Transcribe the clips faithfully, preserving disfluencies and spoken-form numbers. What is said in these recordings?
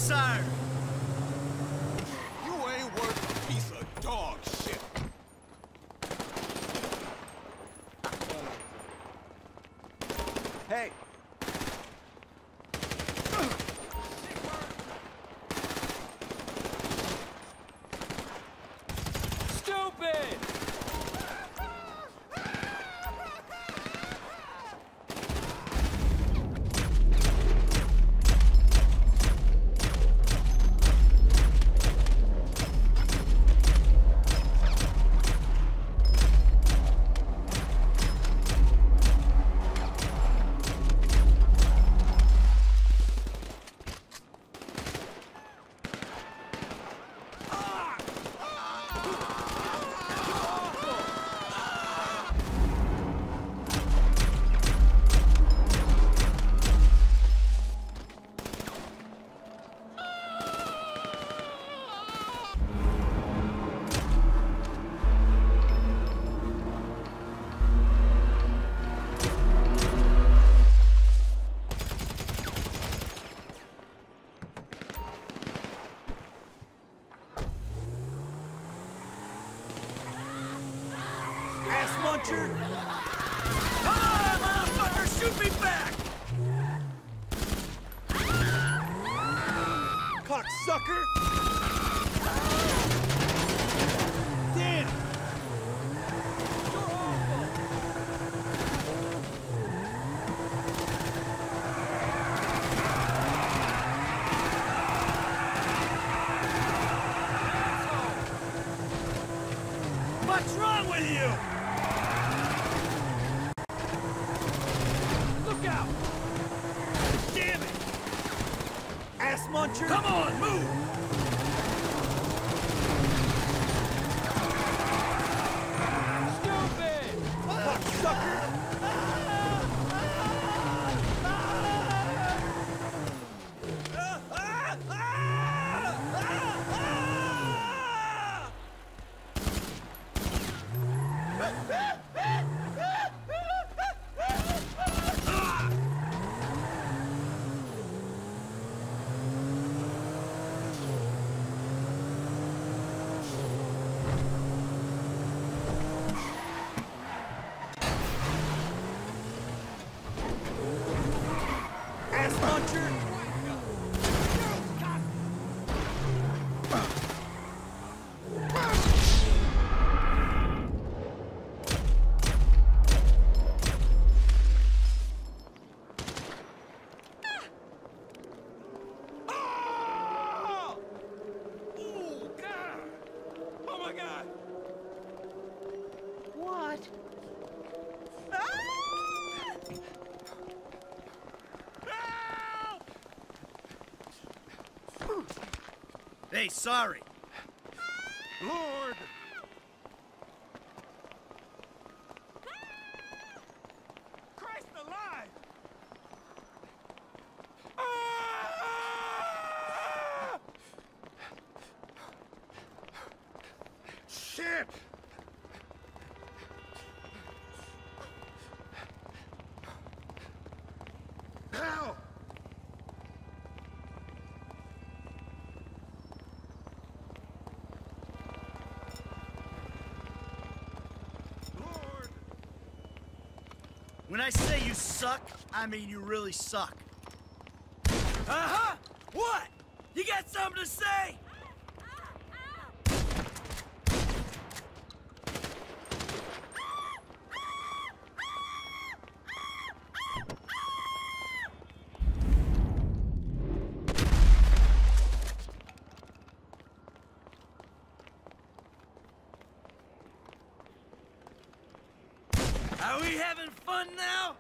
sire. You ain't worth a piece of dog shit. Hey. Stupid! Muncher! Come on, motherfucker! Shoot me back! Cocksucker! Damn! What's wrong with you? Damn it! Ass muncher! Come on, move! Stupid! Cocksucker! Ass muncher! What? Hey, sorry. Lord! Christ alive! Ah! Shit! Help! Lord! When I say you suck, I mean you really suck. Uh-huh! What? You got something to say? Are we having fun now?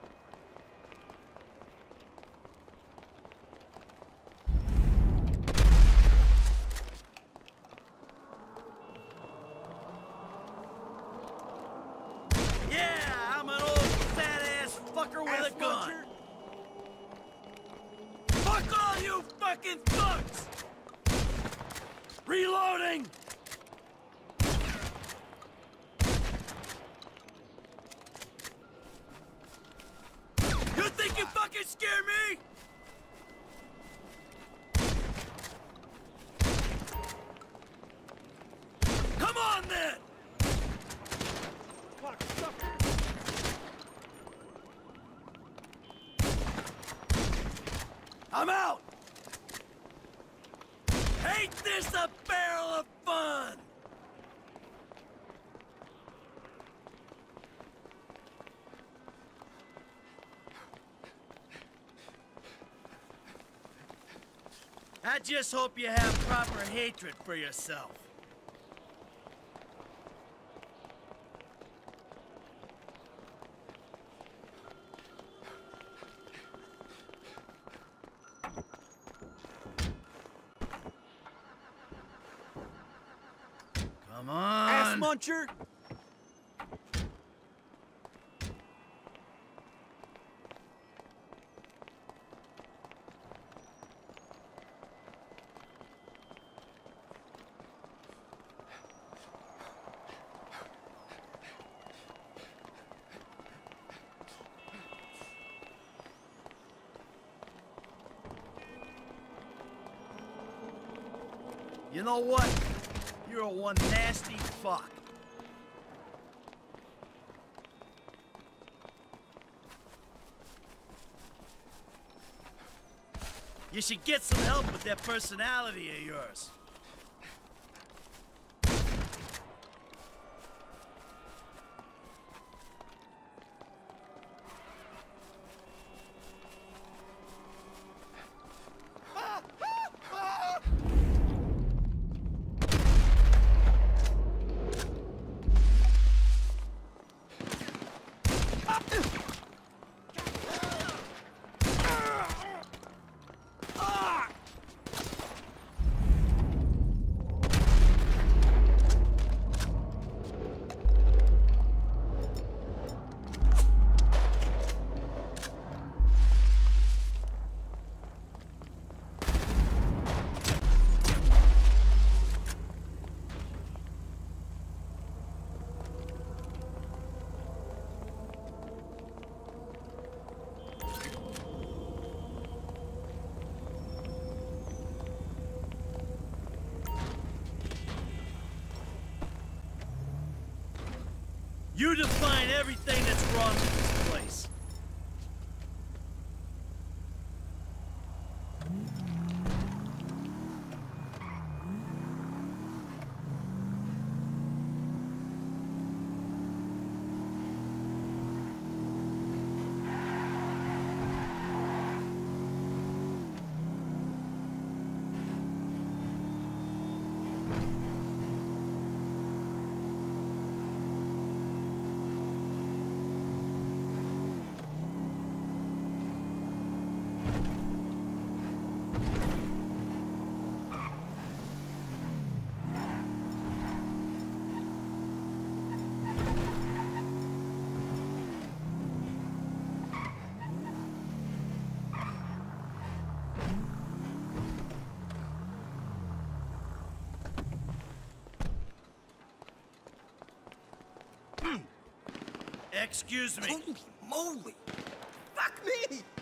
Yeah, I'm an old fat-ass fucker with a gun. Fuck all you fucking thugs! Reloading! You think you fucking scare me? I'm out! Ain't this a barrel of fun? I just hope you have proper hatred for yourself. Come on! Ass muncher! You know what? You're one nasty fuck. You should get some help with that personality of yours. You define everything that's wrong with this place. Excuse me. Holy moly! Fuck me!